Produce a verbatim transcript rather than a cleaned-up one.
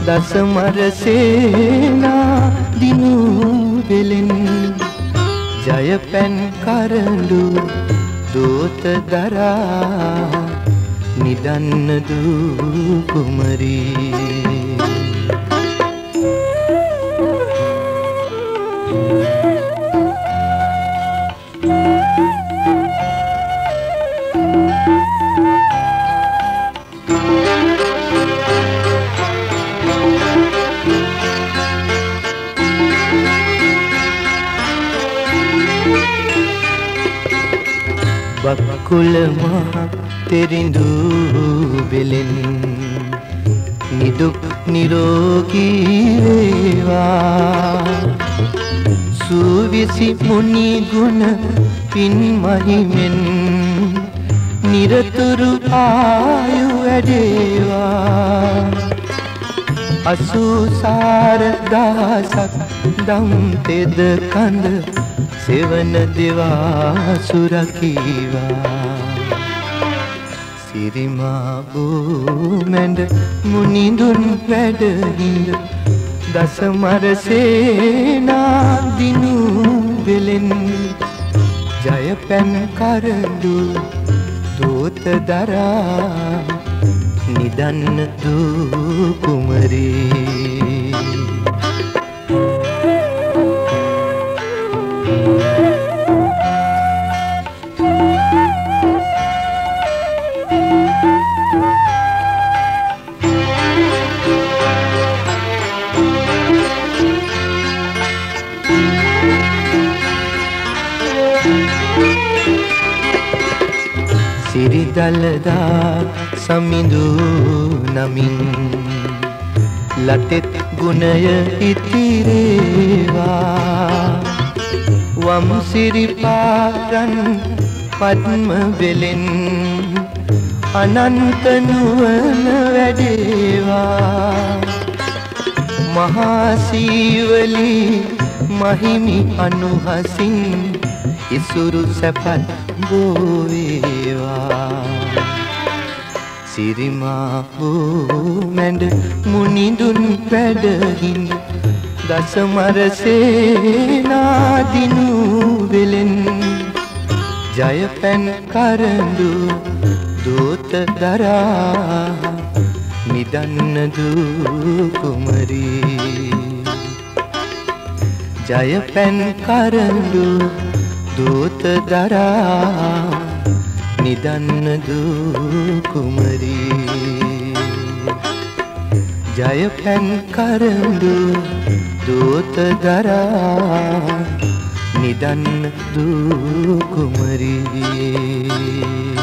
දසමර සේනා දිනු වෙලෙන් ජය පැන් කරඬු දෝත දරා නිදන්න දූ කුමරී බකුල මහ තෙරිඳු බෙලෙන් නිදුක් නිරෝගී වේවා සුවිසි මුනි ගුණ පින් මහිමෙන් නිරතුරු ආයු වැඩේවා අසුසාර දහසක් දම් තෙද කඳ සෙවන දෙවා සුරකීවා සිරිමා බූමැඬ මුනිඳුන් වැඩහිඳ දසමර සේනා දිනු වෙලෙන් ජය පැන් කරඬු දෝත දරා නිදන්න දූ කුමරී සිරිදලදා සමිඳු නමින් ලතෙත් ගුණය ඉතිරේවා වම් සිරිපාරන් පද්ම වෙලෙන් අනන්ත නුවණ වැඩේවා මහා සීවලි මහිමි අනුහසින් ඉසුරු සැපත් බෝවේවා සිරිමා බූමැඬ මුනිඳුන් වැඩහිඳ දසමර සේනා දිනු වෙලෙන් ජය පැන් කරඬු දෝත දරා නිදන්න දූ කුමරී ජය පැන් කරඬු දෝත දරා නිදන්න දූ කුමරී ජය පැන් කරඬු දෝත දරා නිදන්න දූ කුමරී